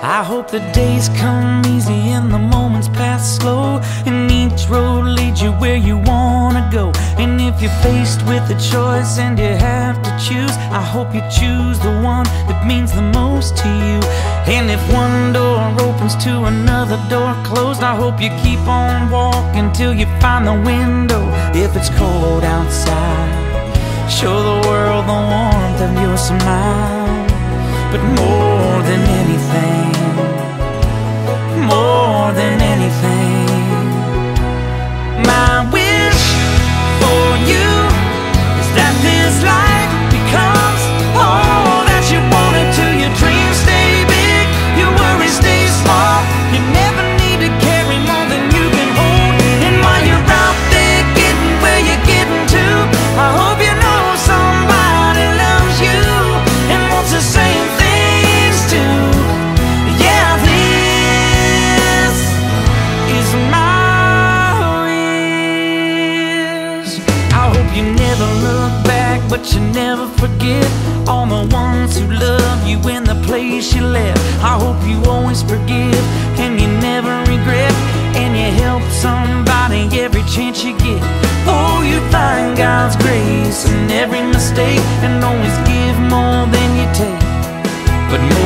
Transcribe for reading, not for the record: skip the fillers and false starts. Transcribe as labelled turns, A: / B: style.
A: I hope the days come easy and the moments pass slow, and each road leads you where you wanna go. And if you're faced with a choice and you have to choose, I hope you choose the one that means the most to you. And if one door opens to another door closed, I hope you keep on walking till you find the window. If it's cold outside, show the world the warmth of your smile. But more than anything, more than anything, my wish for you is that this life becomes all that you want it to. Your dreams stay big, your worries stay small. You never need to carry more than you can hold. And while you're out there getting where you're getting to, I hope you know somebody loves you and wants the same things too. Yeah, this is my wish. I hope you never look back, but you never forget all the ones who love you in the place you left. I hope you always forgive and you never regret, and you help somebody every chance you get. Oh, you find God's grace in every mistake, and always give more than you take. But more